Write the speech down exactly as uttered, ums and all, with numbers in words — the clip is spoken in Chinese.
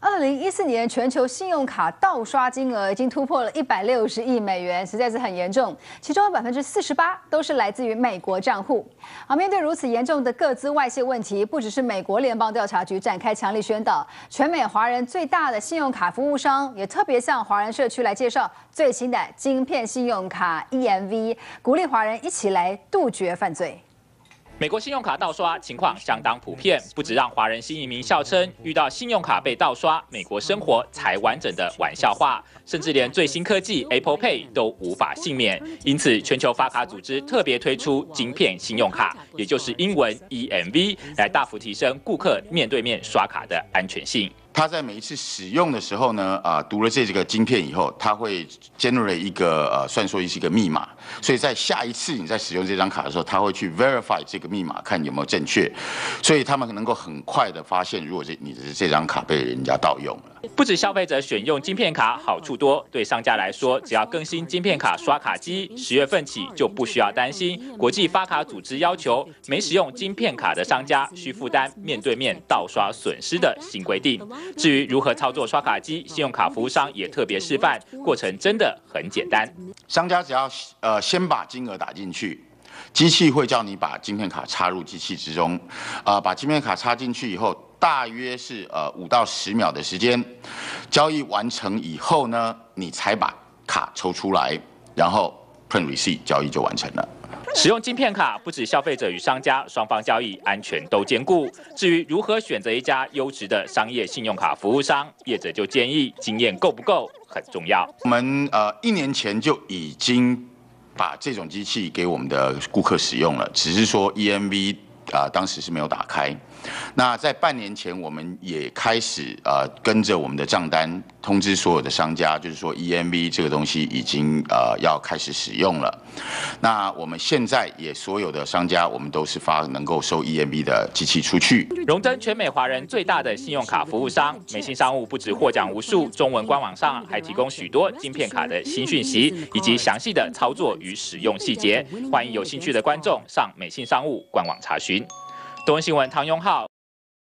二零一四年全球信用卡盗刷金额已经突破了一百六十亿美元，实在是很严重。其中有百分之四十八都是来自于美国账户。好，面对如此严重的个资外泄问题，不只是美国联邦调查局展开强力宣导，全美华人最大的信用卡服务商也特别向华人社区来介绍最新的晶片信用卡 E M V， 鼓励华人一起来杜绝犯罪。 美国信用卡盗刷情况相当普遍，不止让华人新移民笑称遇到信用卡被盗刷，美国生活才完整的玩笑话，甚至连最新科技 Apple Pay 都无法幸免。因此，全球发卡组织特别推出晶片信用卡，也就是英文 E M V， 来大幅提升顾客面对面刷卡的安全性。 它在每一次使用的时候呢，啊、呃，读了这几个晶片以后，它会 generate 一个呃算说是一个密码，所以在下一次你在使用这张卡的时候，它会去 verify 这个密码，看有没有正确，所以他们能够很快的发现，如果这你的这张卡被人家盗用了。 不止消费者选用晶片卡好处多，对商家来说，只要更新晶片卡刷卡机，十月份起就不需要担心国际发卡组织要求没使用晶片卡的商家需负担面对面盗刷损失的新规定。 至于如何操作刷卡机，信用卡服务商也特别示范，过程真的很简单。 商家只要呃先把金额打进去，机器会叫你把晶片卡插入机器之中，啊、呃，把晶片卡插进去以后，大约是呃五到十秒的时间，交易完成以后呢，你才把卡抽出来，然后 print receipt， 交易就完成了。 使用晶片卡，不止消费者与商家双方交易安全都兼顾。至于如何选择一家优质的商业信用卡服务商，业者就建议经验够不够很重要。 我们呃一年前就已经把这种机器给我们的顾客使用了，只是说 E M V 啊、呃、当时是没有打开。那在半年前，我们也开始呃跟着我们的账单通知所有的商家，就是说 E M V 这个东西已经呃要开始使用了。那我们现在也所有的商家，我们都是发能够收 E M V 的机器出去。 荣登全美华人最大的信用卡服务商，美信商务不止获奖无数，中文官网上还提供许多晶片卡的新讯息以及详细的操作与使用细节。欢迎有兴趣的观众上美信商务官网查询。东森新闻唐永浩。